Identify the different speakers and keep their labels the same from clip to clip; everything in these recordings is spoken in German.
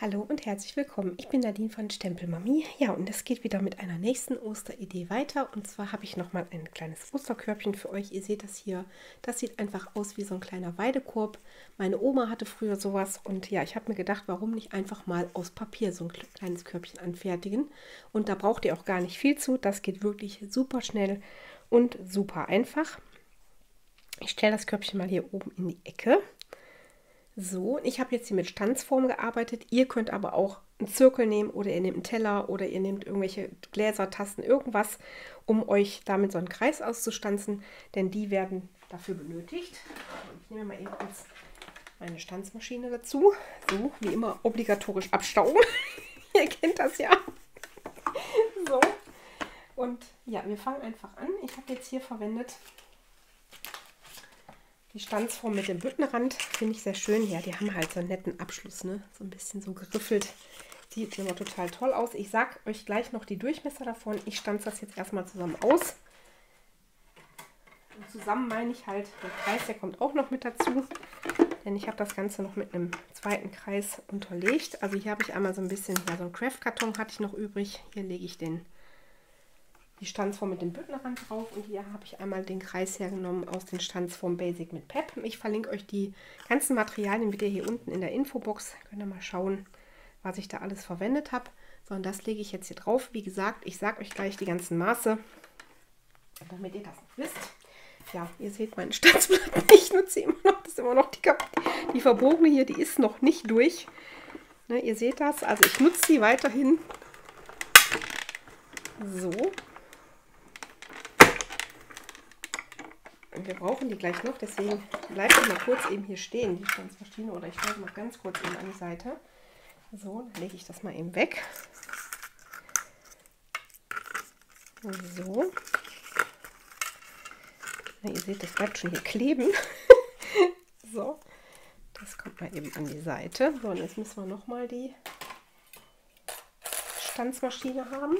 Speaker 1: Hallo und herzlich willkommen. Ich bin Nadine von Stempelmami. Ja, und es geht wieder mit einer nächsten Osteridee weiter. Und zwar habe ich nochmal ein kleines Osterkörbchen für euch. Ihr seht das hier. Das sieht einfach aus wie so ein kleiner Weidekorb. Meine Oma hatte früher sowas. Und ja, ich habe mir gedacht, warum nicht einfach mal aus Papier so ein kleines Körbchen anfertigen. Und da braucht ihr auch gar nicht viel zu. Das geht wirklich super schnell und super einfach. Ich stelle das Körbchen mal hier oben in die Ecke. So, ich habe jetzt hier mit Stanzform gearbeitet. Ihr könnt aber auch einen Zirkel nehmen oder ihr nehmt einen Teller oder ihr nehmt irgendwelche Gläser, Tassen, irgendwas, um euch damit so einen Kreis auszustanzen, denn die werden dafür benötigt. Ich nehme mal eben kurz meine Stanzmaschine dazu. So, wie immer obligatorisch abstauben. Ihr kennt das ja. So, und ja, wir fangen einfach an. Ich habe jetzt hier verwendet die Stanzform mit dem Büttenrand, finde ich sehr schön. Ja, die haben halt so einen netten Abschluss, ne? So ein bisschen so geriffelt. Sieht immer total toll aus. Ich sage euch gleich noch die Durchmesser davon. Ich stanze das jetzt erstmal zusammen aus. Und zusammen meine ich halt, der Kreis, der kommt auch noch mit dazu. Denn ich habe das Ganze noch mit einem zweiten Kreis unterlegt. Also hier habe ich einmal so ein bisschen, ja, so einen Craft-Karton hatte ich noch übrig. Hier lege ich die Stanzform mit dem Büttenrand drauf und hier habe ich einmal den Kreis hergenommen aus den Stanzform Basic mit Pep. Ich verlinke euch die ganzen Materialien wieder hier unten in der Infobox. Könnt ihr mal schauen, was ich da alles verwendet habe. So, und das lege ich jetzt hier drauf. Wie gesagt, ich sage euch gleich die ganzen Maße, damit ihr das noch wisst. Ja, ihr seht meinen Stanzblatt. Ich nutze immer noch, das ist immer noch die verbogene hier, die ist noch nicht durch. Ne, ihr seht das, also ich nutze sie weiterhin. So. Wir brauchen die gleich noch, deswegen bleibt die mal kurz eben hier stehen, die Stanzmaschine, oder ich stelle mal ganz kurz eben an die Seite. So, dann lege ich das mal eben weg. So. Ja, ihr seht, das bleibt schon hier kleben. So, das kommt mal eben an die Seite. So, und jetzt müssen wir nochmal die Stanzmaschine haben.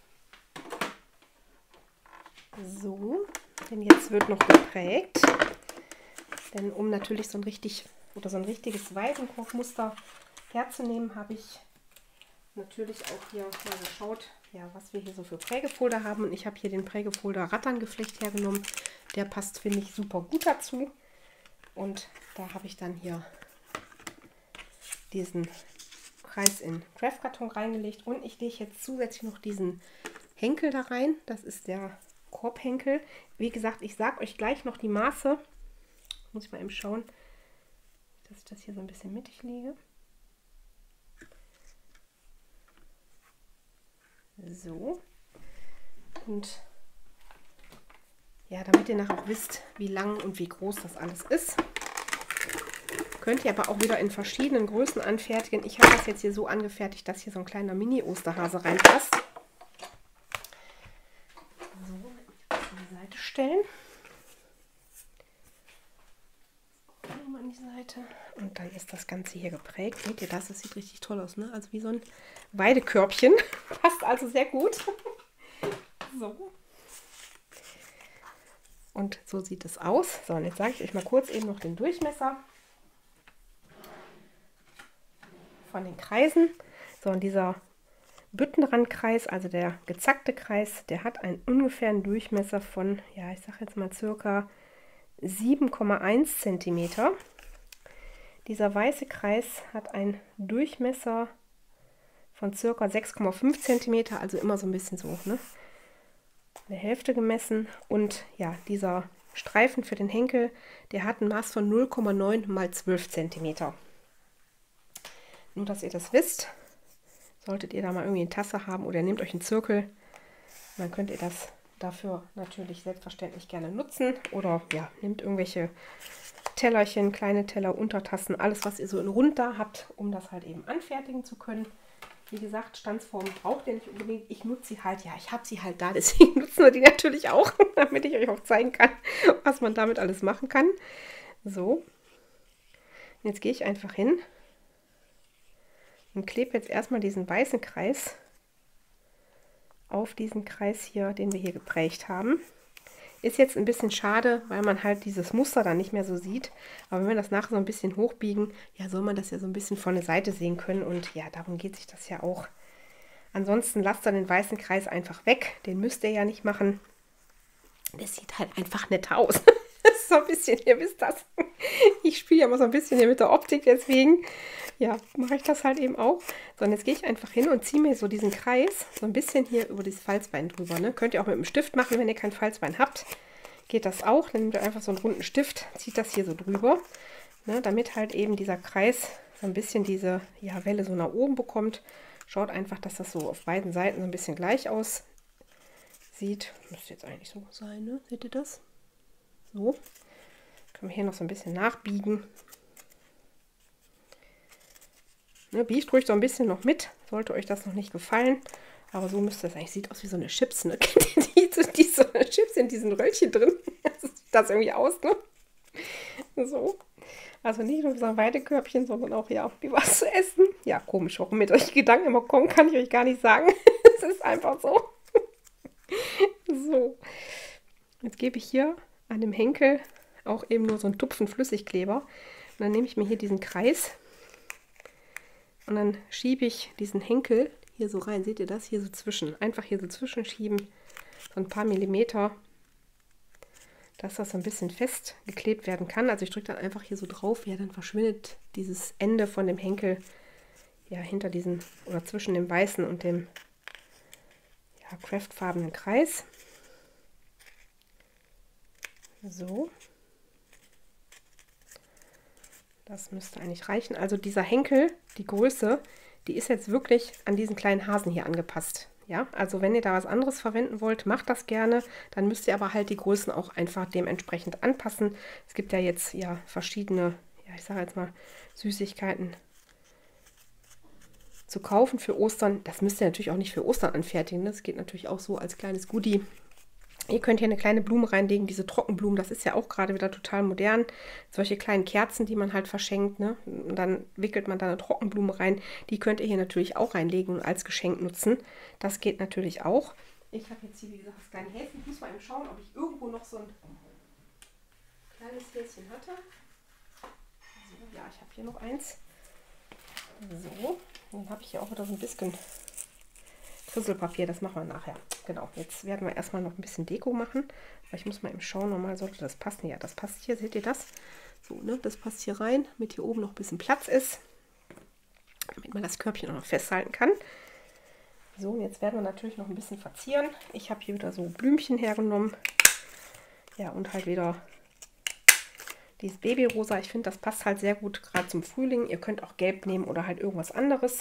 Speaker 1: So. Denn jetzt wird noch geprägt. Denn um natürlich so ein richtiges Weidenkorbmuster herzunehmen, habe ich natürlich auch hier mal geschaut, ja, was wir hier so für Prägefolder haben. Und ich habe hier den Prägefolder Ratterngeflecht hergenommen. Der passt, finde ich, super gut dazu. Und da habe ich dann hier diesen Kreis in Craft-Karton reingelegt. Und ich lege jetzt zusätzlich noch diesen Henkel da rein. Das ist der Korbhenkel. Wie gesagt, ich sage euch gleich noch die Maße. Muss ich mal eben schauen, dass ich das hier so ein bisschen mittig lege. So. Und ja, damit ihr nachher auch wisst, wie lang und wie groß das alles ist. Könnt ihr aber auch wieder in verschiedenen Größen anfertigen. Ich habe das jetzt hier so angefertigt, dass hier so ein kleiner Mini-Osterhase reinpasst. Stellen. An die Seite. Und dann ist das Ganze hier geprägt. Seht ihr das? Das sieht richtig toll aus, ne? Also wie so ein Weidekörbchen. Passt also sehr gut. So. Und so sieht es aus. So, und jetzt sage ich euch mal kurz eben noch den Durchmesser von den Kreisen. So, und dieser Büttenrandkreis, also der gezackte Kreis, der hat einen ungefähren Durchmesser von, ja, ich sage jetzt mal circa 7,1 cm. Dieser weiße Kreis hat einen Durchmesser von circa 6,5 cm, also immer so ein bisschen so, ne? Eine Hälfte gemessen. Und ja, dieser Streifen für den Henkel, der hat ein Maß von 0,9 mal 12 cm. Nur, dass ihr das wisst. Solltet ihr da mal irgendwie eine Tasse haben oder nehmt euch einen Zirkel, dann könnt ihr das dafür natürlich selbstverständlich gerne nutzen. Oder ja, nehmt irgendwelche Tellerchen, kleine Teller, Untertassen, alles, was ihr so in rund da habt, um das halt eben anfertigen zu können. Wie gesagt, Stanzform braucht ihr nicht unbedingt. Ich nutze sie halt, ja, ich habe sie halt da, deswegen nutzen wir die natürlich auch, damit ich euch auch zeigen kann, was man damit alles machen kann. So, jetzt gehe ich einfach hin und klebe jetzt erstmal diesen weißen Kreis auf diesen Kreis hier, den wir hier geprägt haben. Ist jetzt ein bisschen schade, weil man halt dieses Muster dann nicht mehr so sieht. Aber wenn wir das nachher so ein bisschen hochbiegen, ja, soll man das ja so ein bisschen von der Seite sehen können. Und ja, darum geht sich das ja auch. Ansonsten lasst dann den weißen Kreis einfach weg. Den müsst ihr ja nicht machen. Das sieht halt einfach netter aus. Das ist so ein bisschen, ihr wisst das. Ich spiele ja immer so ein bisschen hier mit der Optik, deswegen ja, mache ich das halt eben auch. So, und jetzt gehe ich einfach hin und ziehe mir so diesen Kreis so ein bisschen hier über dieses Falzbein drüber. Ne? Könnt ihr auch mit dem Stift machen, wenn ihr kein Falzbein habt. Geht das auch. Dann nehmt ihr einfach so einen runden Stift, zieht das hier so drüber, ne? Damit halt eben dieser Kreis so ein bisschen diese ja, Welle so nach oben bekommt. Schaut einfach, dass das so auf beiden Seiten so ein bisschen gleich aussieht. Müsste jetzt eigentlich so sein, ne? Seht ihr das? So. Können wir hier noch so ein bisschen nachbiegen. Ne, biegt ruhig so ein bisschen noch mit, sollte euch das noch nicht gefallen. Aber so müsste das eigentlich, sieht aus wie so eine Chips, ne? Kennt ihr diese Chips in diesen Röllchen drin? So sieht das irgendwie aus, ne? So. Also nicht nur so ein Weidekörbchen, sondern auch ja, wie was zu essen. Ja, komisch, warum mit euch Gedanken immer kommen, kann ich euch gar nicht sagen. Es ist einfach so. So. Jetzt gebe ich hier an dem Henkel auch eben nur so einen Tupfen Flüssigkleber. Und dann nehme ich mir hier diesen Kreis und dann schiebe ich diesen Henkel hier so rein. Seht ihr das? Hier so zwischen. Einfach hier so zwischenschieben. So ein paar Millimeter, dass das so ein bisschen festgeklebt werden kann. Also ich drücke dann einfach hier so drauf. Ja, dann verschwindet dieses Ende von dem Henkel ja hinter diesen oder zwischen dem weißen und dem ja, craftfarbenen Kreis. So. Das müsste eigentlich reichen. Also dieser Henkel, die Größe, die ist jetzt wirklich an diesen kleinen Hasen hier angepasst. Ja, also wenn ihr da was anderes verwenden wollt, macht das gerne. Dann müsst ihr aber halt die Größen auch einfach dementsprechend anpassen. Es gibt ja jetzt ja verschiedene, ja ich sage jetzt mal Süßigkeiten zu kaufen für Ostern. Das müsst ihr natürlich auch nicht für Ostern anfertigen. Das geht natürlich auch so als kleines Goodie. Ihr könnt hier eine kleine Blume reinlegen, diese Trockenblumen, das ist ja auch gerade wieder total modern. Solche kleinen Kerzen, die man halt verschenkt, ne? Und dann wickelt man da eine Trockenblume rein. Die könnt ihr hier natürlich auch reinlegen und als Geschenk nutzen. Das geht natürlich auch. Ich habe jetzt hier, wie gesagt, das kleine Häschen. Ich muss mal eben schauen, ob ich irgendwo noch so ein kleines Häschen hatte. So, ja, ich habe hier noch eins. So, dann habe ich hier auch wieder so ein bisschen Krisselpapier, das machen wir nachher. Genau, jetzt werden wir erstmal noch ein bisschen Deko machen. Aber ich muss mal eben schauen, normal sollte das passen. Ja, das passt hier, seht ihr das? So, ne, das passt hier rein, damit hier oben noch ein bisschen Platz ist. Damit man das Körbchen auch noch festhalten kann. So, und jetzt werden wir natürlich noch ein bisschen verzieren. Ich habe hier wieder so Blümchen hergenommen. Ja, und halt wieder dieses Babyrosa. Ich finde, das passt halt sehr gut gerade zum Frühling. Ihr könnt auch Gelb nehmen oder halt irgendwas anderes.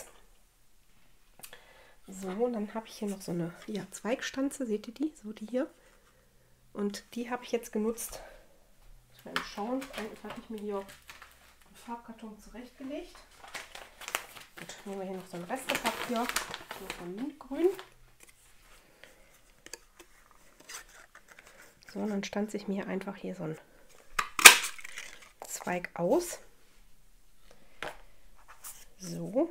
Speaker 1: So, und dann habe ich hier noch so eine ja, Zweigstanze, seht ihr die? So die hier. Und die habe ich jetzt genutzt. Ich will mal schauen, eigentlich habe ich mir hier einen Farbkarton zurechtgelegt. Gut, nehmen wir hier noch so ein Restepapier, so von Mintgrün. So, und dann stanze ich mir einfach hier so einen Zweig aus. So.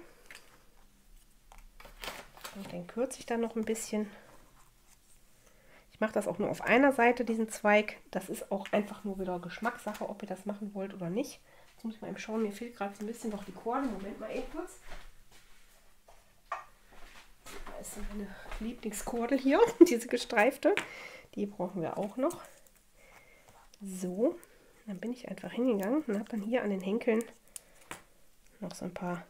Speaker 1: Und den kürze ich dann noch ein bisschen. Ich mache das auch nur auf einer Seite, diesen Zweig. Das ist auch einfach nur wieder Geschmackssache, ob ihr das machen wollt oder nicht. Jetzt muss ich mal eben schauen, mir fehlt gerade so ein bisschen noch die Kordel. Moment mal eben kurz. Da ist meine Lieblingskordel hier, diese gestreifte. Die brauchen wir auch noch. So, dann bin ich einfach hingegangen und habe dann hier an den Henkeln noch so ein paar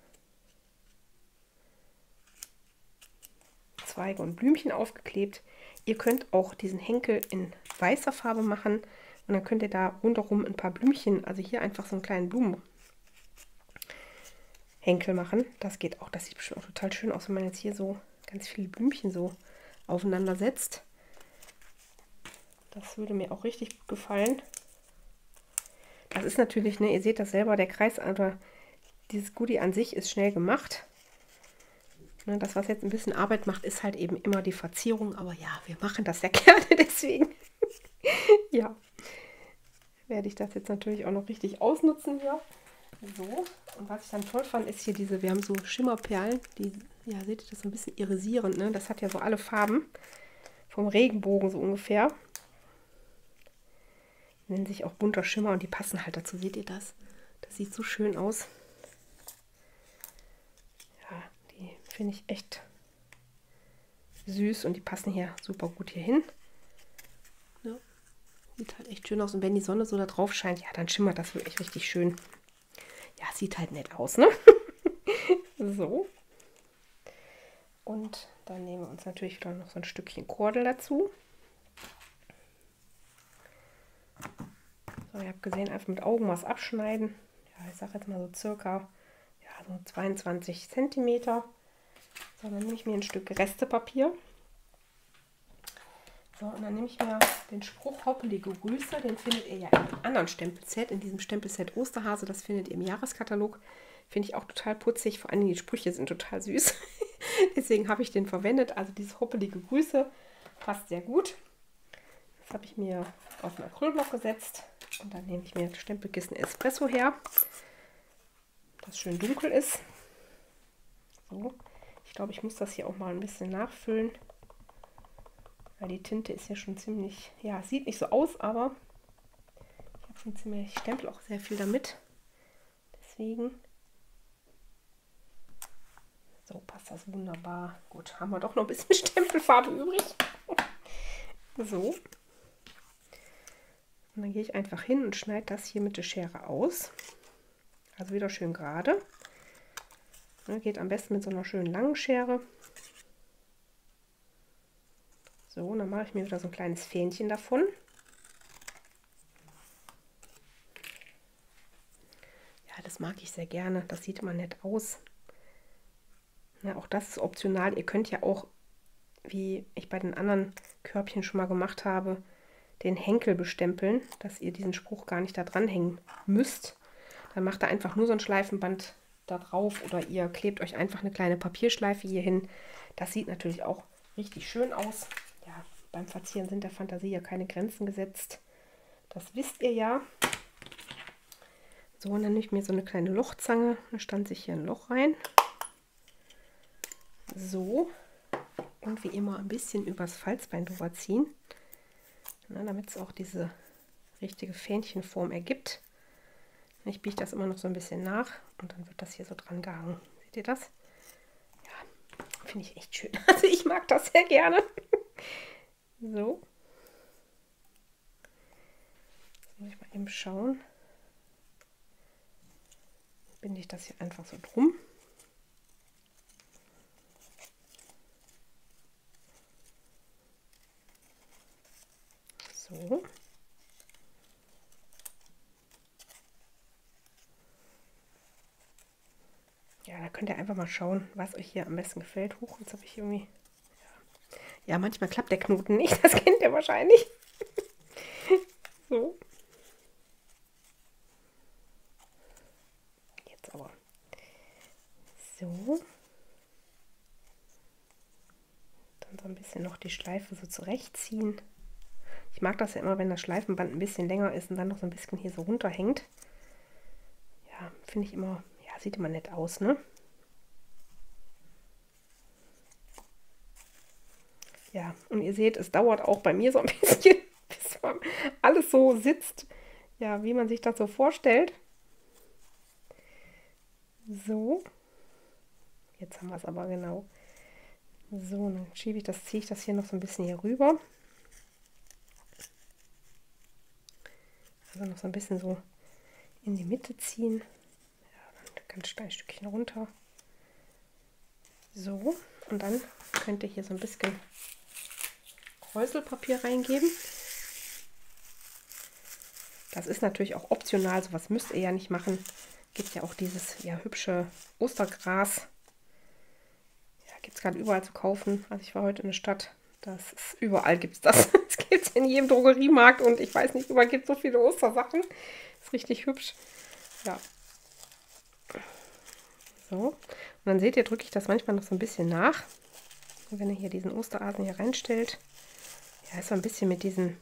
Speaker 1: Zweige und Blümchen aufgeklebt. Ihr könnt auch diesen Henkel in weißer Farbe machen und dann könnt ihr da rundherum ein paar Blümchen, also hier einfach so einen kleinen Blumenhenkel machen. Das geht auch, das sieht bestimmt auch total schön aus, wenn man jetzt hier so ganz viele Blümchen so aufeinander setzt. Das würde mir auch richtig gut gefallen. Das ist natürlich, ne, ihr seht das selber, der Kreis, aber dieses Goodie an sich ist schnell gemacht. Das, was jetzt ein bisschen Arbeit macht, ist halt eben immer die Verzierung. Aber ja, wir machen das ja gerne, deswegen ja, werde ich das jetzt natürlich auch noch richtig ausnutzen hier. So, und was ich dann toll fand, ist hier diese, wir haben so Schimmerperlen, die, ja, seht ihr das so ein bisschen irisierend, ne? Das hat ja so alle Farben vom Regenbogen so ungefähr. Nennen sich auch bunter Schimmer und die passen halt dazu. Seht ihr das? Das sieht so schön aus. Ja, die finde ich echt süß und die passen hier super gut hier hin. Ja, sieht halt echt schön aus. Und wenn die Sonne so da drauf scheint, ja, dann schimmert das wirklich richtig schön. Ja, sieht halt nett aus, ne? So. Und dann nehmen wir uns natürlich wieder noch so ein Stückchen Kordel dazu. So, ihr habt gesehen, einfach mit Augenmaß abschneiden. Ja, ich sage jetzt mal so circa so 22 cm. So, dann nehme ich mir ein Stück Restepapier. So, und dann nehme ich mir den Spruch Hoppelige Grüße. Den findet ihr ja im anderen Stempelset, in diesem Stempelset Osterhase. Das findet ihr im Jahreskatalog. Finde ich auch total putzig. Vor allem die Sprüche sind total süß. Deswegen habe ich den verwendet. Also dieses Hoppelige Grüße passt sehr gut. Das habe ich mir auf den Acrylblock gesetzt. Und dann nehme ich mir das Stempelkissen Espresso her, das schön dunkel ist. So. Ich glaube, ich muss das hier auch mal ein bisschen nachfüllen. Weil die Tinte ist ja schon ziemlich, ja, sieht nicht so aus, aber ich habe schon ziemlich, ich stempel auch sehr viel damit. Deswegen, so passt das wunderbar. Gut, haben wir doch noch ein bisschen Stempelfarbe übrig. So. Und dann gehe ich einfach hin und schneide das hier mit der Schere aus. Also wieder schön gerade. Geht am besten mit so einer schönen langen Schere. So, und dann mache ich mir wieder so ein kleines Fähnchen davon. Ja, das mag ich sehr gerne. Das sieht immer nett aus. Ja, auch das ist optional. Ihr könnt ja auch, wie ich bei den anderen Körbchen schon mal gemacht habe, den Henkel bestempeln, dass ihr diesen Spruch gar nicht da dranhängen müsst. Dann macht ihr einfach nur so ein Schleifenband da drauf oder ihr klebt euch einfach eine kleine Papierschleife hier hin. Das sieht natürlich auch richtig schön aus. Ja, beim Verzieren sind der Fantasie ja keine Grenzen gesetzt. Das wisst ihr ja. So, und dann nehme ich mir so eine kleine Lochzange. Da stanze ich hier ein Loch rein. So. Und wie immer ein bisschen übers Falzbein drüber ziehen. Damit es auch diese richtige Fähnchenform ergibt. Ich biege das immer noch so ein bisschen nach und dann wird das hier so dran gehangen. Seht ihr das? Ja, finde ich echt schön. Also ich mag das sehr gerne. So. Jetzt muss ich mal eben schauen. Binde ich das hier einfach so drum. So. Ja, da könnt ihr einfach mal schauen, was euch hier am besten gefällt. Huch, jetzt habe ich irgendwie... Ja, manchmal klappt der Knoten nicht. Das kennt ihr wahrscheinlich. So. Jetzt aber. So. Dann so ein bisschen noch die Schleife so zurechtziehen. Ich mag das ja immer, wenn das Schleifenband ein bisschen länger ist und dann noch so ein bisschen hier so runterhängt. Ja, finde ich immer, ja, sieht immer nett aus, ne? Ja, und ihr seht, es dauert auch bei mir so ein bisschen, bis man alles so sitzt, ja, wie man sich das so vorstellt. So. Jetzt haben wir es aber genau. So, dann ziehe ich das hier noch so ein bisschen hier rüber. Also noch so ein bisschen so in die Mitte ziehen. Ja, dann ganz klein Stückchen runter. So, und dann könnt ihr hier so ein bisschen Kräuselpapier reingeben. Das ist natürlich auch optional, sowas müsst ihr ja nicht machen. Gibt ja auch dieses ja hübsche Ostergras. Ja, gibt es gerade überall zu kaufen. Also ich war heute in der Stadt. Das ist, überall gibt es das. Es gibt es in jedem Drogeriemarkt und ich weiß nicht, überall gibt es so viele Ostersachen. Ist richtig hübsch. Ja. So. Und dann seht ihr, drücke ich das manchmal noch so ein bisschen nach. Und wenn ihr hier diesen Osterhasen hier reinstellt, ja, ist so ein bisschen mit diesem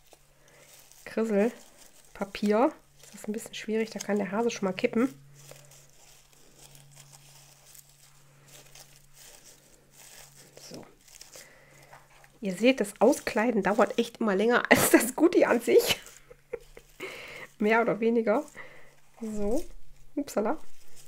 Speaker 1: Krisselpapier. Ist das ein bisschen schwierig, da kann der Hase schon mal kippen. So. Ihr seht, das Auskleiden dauert echt immer länger als das Goodie an sich. mehr oder weniger. So, upsala.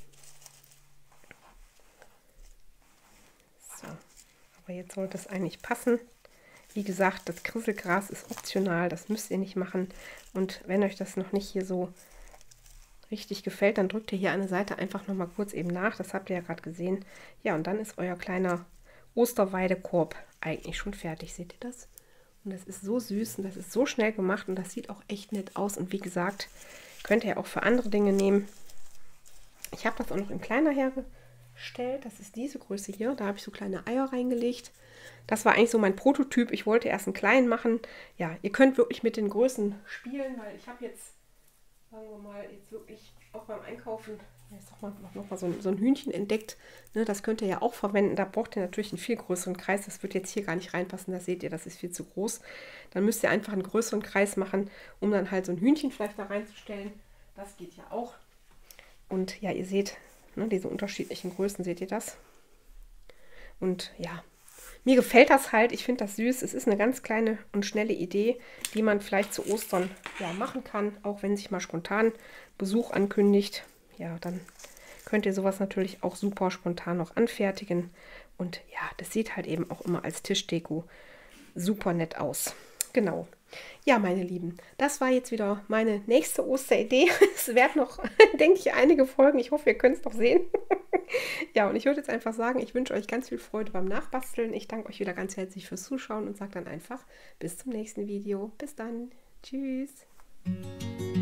Speaker 1: So, aber jetzt sollte es eigentlich passen. Wie gesagt, das Krisselgras ist optional, das müsst ihr nicht machen. Und wenn euch das noch nicht hier so richtig gefällt, dann drückt ihr hier an der Seite einfach noch mal kurz eben nach. Das habt ihr ja gerade gesehen. Ja, und dann ist euer kleiner Osterweidekorb eigentlich schon fertig. Seht ihr das? Und das ist so süß und das ist so schnell gemacht und das sieht auch echt nett aus. Und wie gesagt, könnt ihr auch für andere Dinge nehmen. Ich habe das auch noch in kleiner hergestellt. Das ist diese Größe hier. Da habe ich so kleine Eier reingelegt. Das war eigentlich so mein Prototyp. Ich wollte erst einen kleinen machen. Ja, ihr könnt wirklich mit den Größen spielen, weil ich habe jetzt, sagen wir mal, jetzt wirklich auch beim Einkaufen noch mal so ein Hühnchen entdeckt. Ne, das könnt ihr ja auch verwenden. Da braucht ihr natürlich einen viel größeren Kreis. Das wird jetzt hier gar nicht reinpassen. Da seht ihr, das ist viel zu groß. Dann müsst ihr einfach einen größeren Kreis machen, um dann halt so ein Hühnchen vielleicht da reinzustellen. Das geht ja auch. Und ja, ihr seht, ne, diese unterschiedlichen Größen, seht ihr das? Und ja, mir gefällt das halt. Ich finde das süß. Es ist eine ganz kleine und schnelle Idee, die man vielleicht zu Ostern ja machen kann, auch wenn sich mal spontan Besuch ankündigt. Ja, dann könnt ihr sowas natürlich auch super spontan noch anfertigen. Und ja, das sieht halt eben auch immer als Tischdeko super nett aus. Genau. Ja, meine Lieben, das war jetzt wieder meine nächste Osteridee. Es werden noch, denke ich, einige Folgen. Ich hoffe, ihr könnt es noch sehen. Ja, und ich würde jetzt einfach sagen, ich wünsche euch ganz viel Freude beim Nachbasteln. Ich danke euch wieder ganz herzlich fürs Zuschauen und sage dann einfach bis zum nächsten Video. Bis dann. Tschüss.